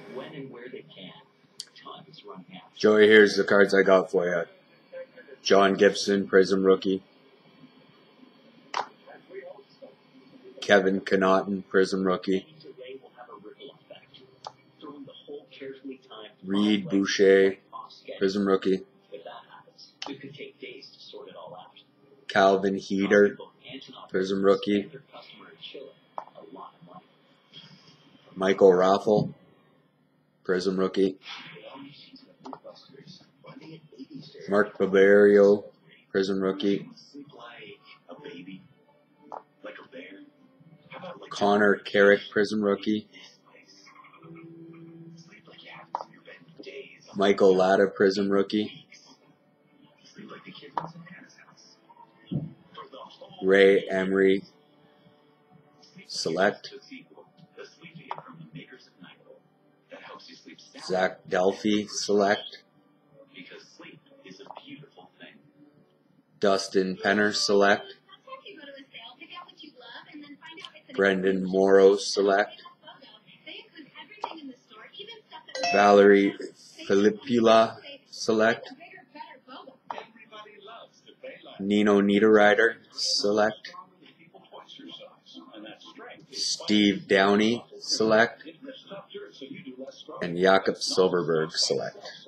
when and where they can. Time is running out. Joey, here's the cards I got for you. John Gibson, Prism rookie. Kevin Connaughton, Prism rookie. Reed Boucher, Prism rookie. Calvin Heater, Prism rookie. Michael Raffle, Prism rookie. Mark Barberio, Prism rookie. Connor Carrick, Prism rookie. Michael Latta, Prism rookie. Ray Emery, Select. Zach Delphi, Select. Dustin Penner, Select. Brendan Morrow, Select. Valerie Filipula, Select. Nino Niederreiter, Select. Steve Downey, Select. And Jakob Silverberg, Select.